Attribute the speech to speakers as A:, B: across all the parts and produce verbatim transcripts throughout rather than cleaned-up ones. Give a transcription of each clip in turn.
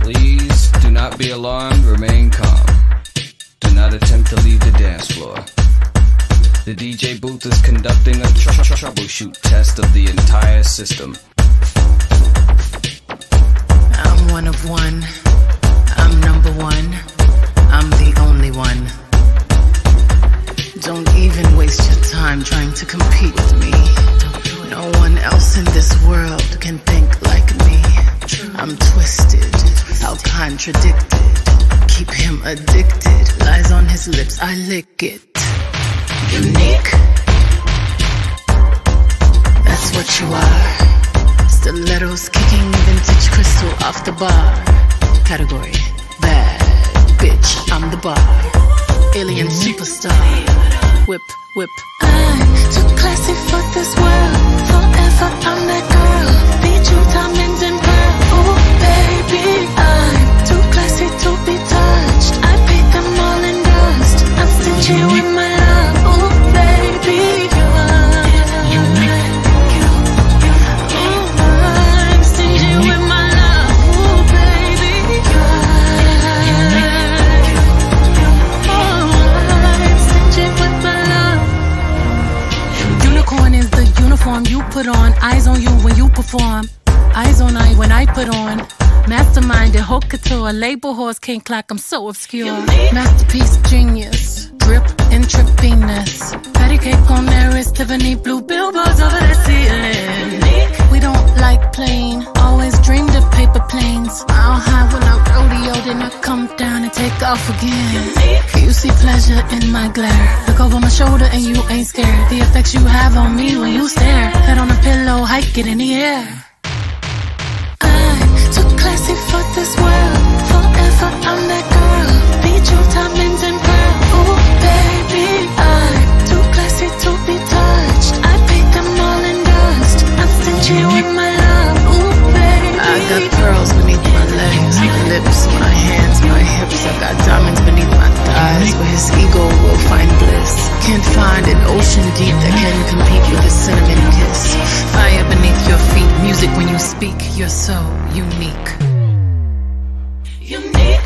A: Please do not be alarmed, remain calm. Do not attempt to leave the dance floor. The D J booth is conducting a tr tr troubleshoot test of the entire system.
B: I'm one of one. I'm number one. I'm the only one. Don't even waste your time trying to compete with me. No one else in this world can think like me. I'm twisted, how contradicted. Keep him addicted. Lies on his lips, I lick it. Unique, that's what you are. Stilettos kicking vintage crystal off the bar. Category, bad bitch, I'm the bar. Alien superstar, whip, whip.
C: I'm too classy for this world. Forever I'm that girl. Need you diamonds and pearl. Oh baby, I'm too classy to be touched. I paid them all in dust. I'm stingy with my love. Oh baby, you're I'm stingy with my love. Oh baby, I'm stingy with my love. Unicorn is the uniform you put on. Eyes on you when you perform. Eyes on I when I put on. Masterminded, haute couture, label horse, can't clock, I'm so obscure. Masterpiece, genius, drip, intravenous. Patty cake on their wrist, Tiffany blue billboards over the ceiling. We don't like plain, always dreamed of paper planes. Mile high when I rodeo, then I come down and take off again. You see pleasure in my glare. Look over my shoulder and you ain't scared. The effects you have on me when you stare. Head on a pillow, hike it in the air. Too classy for this world. Forever I'm that girl. Need you diamonds and pearl. Oh baby, I'm too classy to be touched. I paid them all in dust. I'm stingy with my love. Oh baby,
B: I got pearls beneath my legs, my lips, my hands, my hips. I got diamonds beneath my thighs, where his ego will find bliss. Can't find an ocean deep that can compete with a cinnamon kiss. Fire beneath your feet, music when you speak. You're so unique.
C: unique.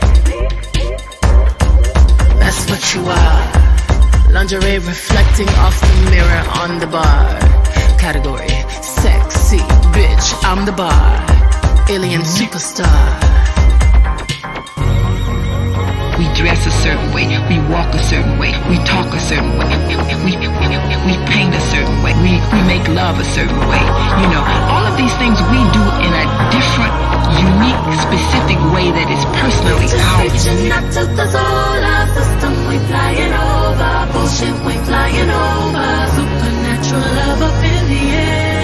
B: That's what you are. Lingerie reflecting off the mirror on the bar. Category, sexy bitch, I'm the bar. Alien superstar.
D: We dress a certain way, we walk a certain way, we talk a certain way, we, we, we paint a certain way, we, we make love a certain way. You know, all of these things we do in a different, unique, specific way that is personally ours.
C: Reaching out to the solar system, we flying over. Bullshit, we flying over. Supernatural love up in the air.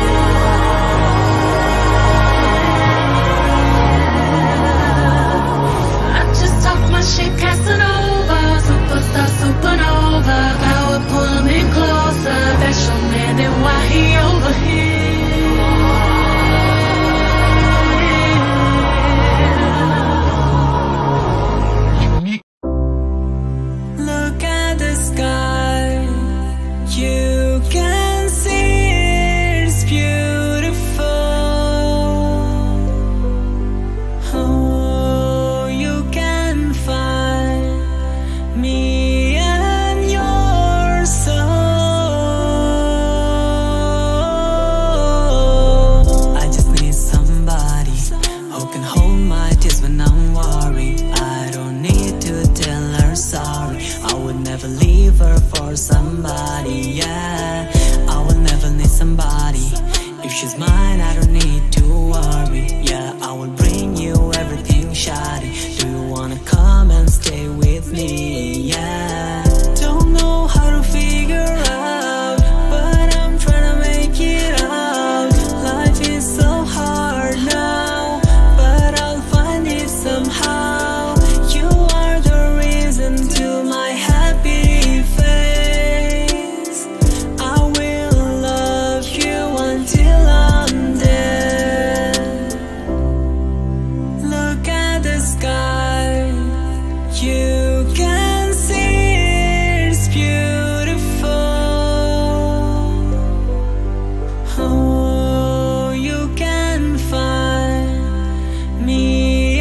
C: Shit Casanova, superstar, supernova. Power pull him in closer. That's your man and why he over here. Look at the sky. You can see it's beautiful. Oh. Me and your soul. I just need somebody who can hold my tears when I'm worried. I don't need to tell her sorry. I would never leave her for somebody, yeah. I will never need somebody. If she's mine, I don't need to worry, yeah. I will bring you everything, shawty. Do you wanna come and stay with me? Yeah. Don't know how to figure out, but I'm trying to make it out. Life is so hard now, but I'll find it somehow. You are the reason to my happy face. I will love you until I'm dead. Look at the sky. You can see it's beautiful. Oh, you can find me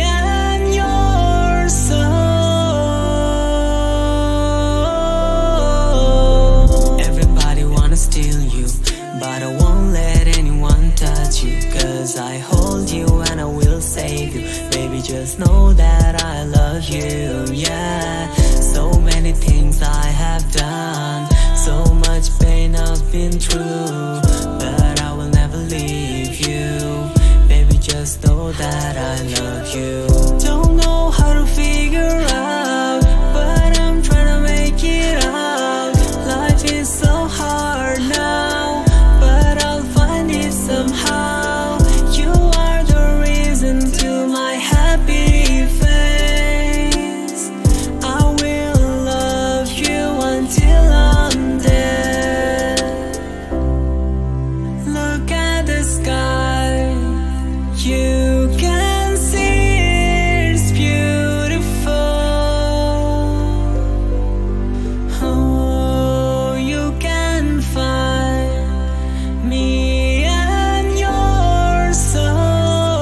C: just know that I love you, yeah. So many things I have done, so much pain I've been through, but I will never leave you. Baby, just know that I love you. Don't know how to figure out, but I'm trying to make it out. Life is so hard now, but I'll find it somehow. You are the reason to my happy face. I will love you until I'm dead. Look at the sky, you can see it's beautiful. Oh, you can find me and your soul.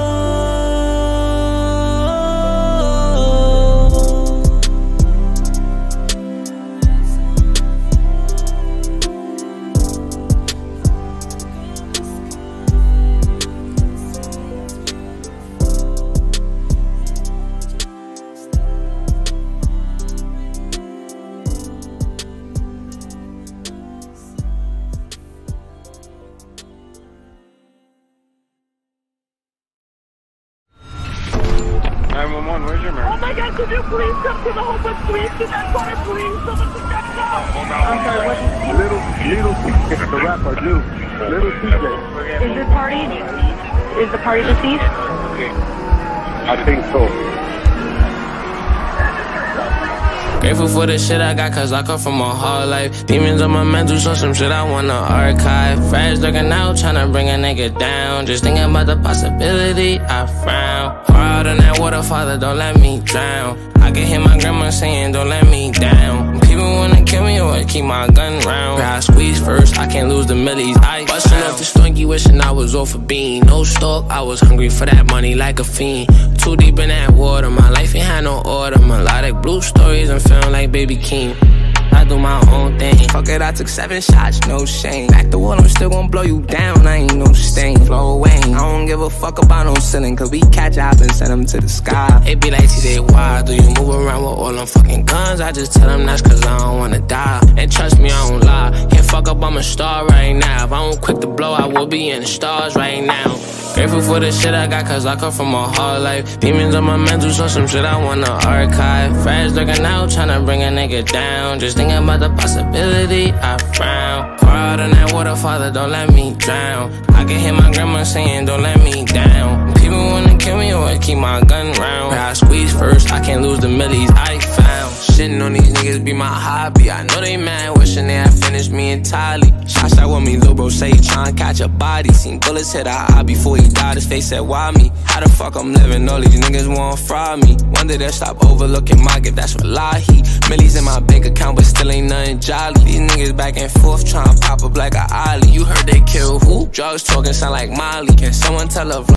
E: nine one one, where's your man?
F: Oh my God, could you please come to the Hope Please? To that corner, please. Someone to get it out. I'm sorry, what?
E: Little, little T J, the rapper, new. Little T J.
F: Is this party? Is the party deceased?
E: I think so.
G: Grateful for the shit I got, cause I come from a hard life. Demons on my mental, so some shit I wanna archive. Friends looking out, tryna bring a nigga down. Just thinking about the possibility, I frown. Far out in that water, Father, don't let me drown. I can hear my grandma saying, don't let me down. People wanna kill me or keep my gun round. I squeeze first, I can't lose the millies. I bustin' off the stonky, wishing I was off a bean. No stalk, I was hungry for that money like a fiend. Too deep in that water, my life ain't had no order. Melodic blue stories, I'm feeling like Baby King. I do my own thing. Fuck it, I took seven shots, no shame. Back the wall, I'm still gon' blow you down. I ain't no stain, flow away. I don't give a fuck about no ceiling, cause we catch up and send them to the sky. It be like T J, why do you move around with all them fucking guns? I just tell them that's cause I don't wanna die. And trust me, I don't lie. Can't fuck up, I'm a star right now. If I don't quick to blow, I will be in the stars right now. Grateful for the shit I got, cause I come from a hard life. Demons on my mental, so some shit I wanna archive. Friends looking out, tryna bring a nigga down. Just thinking about the possibility, I frown. Far out in that water, Father, don't let me drown. I can hear my grandma saying, don't let me down. People wanna kill me or keep my gun round. I squeeze first, I can't lose the millies I found. Shitting on these niggas be my hobby. I know they mad, wishing they had finished me entirely. Shots out with me, lil' bro say he tryna catch a body. Seen bullets hit our eye before he died, his face said, why me? How the fuck I'm living? All these niggas want fry me. One day they'll stop overlooking my gift, that's wallahi. Millies in my bank account, but still ain't nothing jolly. These niggas back and forth tryna pop up like a ollie. You heard they kill who? Drugs talking sound like Molly. Can someone tell a